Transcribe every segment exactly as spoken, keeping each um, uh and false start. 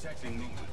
Detecting movement.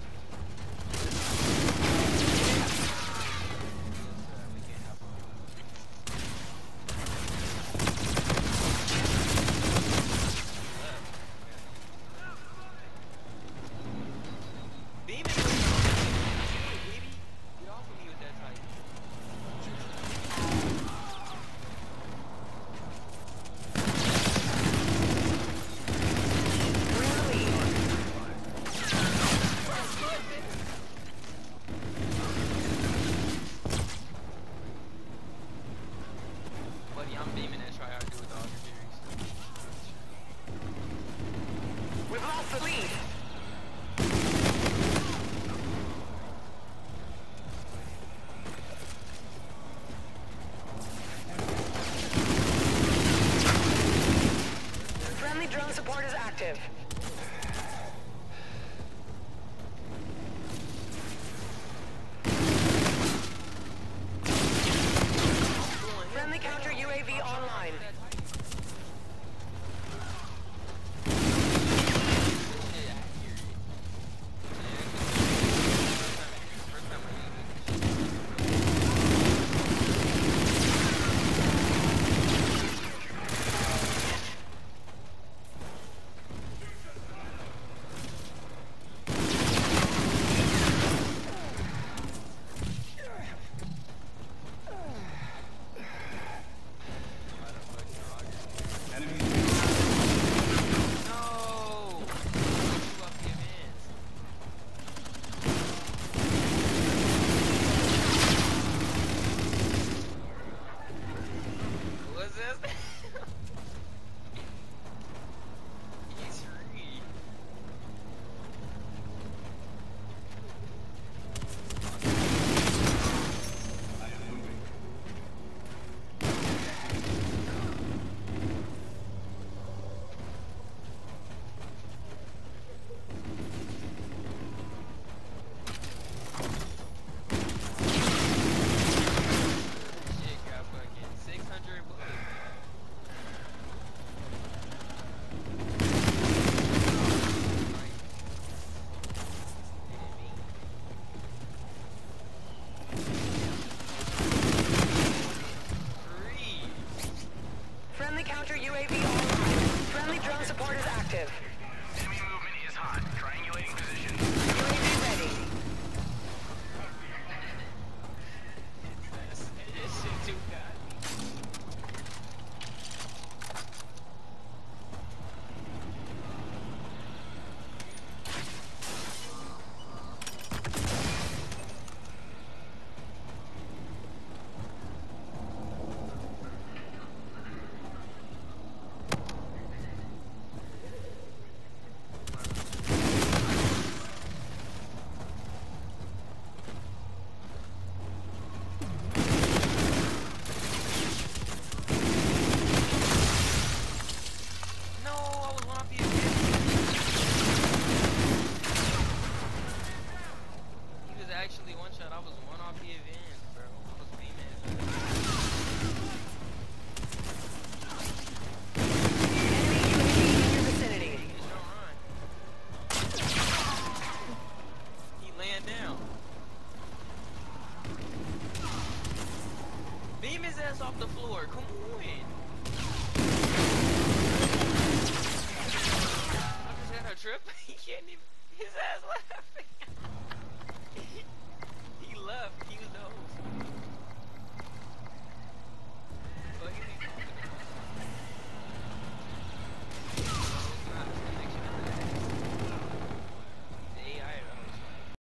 Drone support is active. Friendly counter U A V online. Friendly counter U A V online. Friendly drone support is active. Enemy movement is hot. Triangulating position. U A V ready. This shit too bad. Actually, one shot, I was one off the advance, bro. I was beaming. Enemy U A V in your vicinity. He laying down. Beam his ass off the floor. Come on. I just had a trip. He can't even. His ass laughing.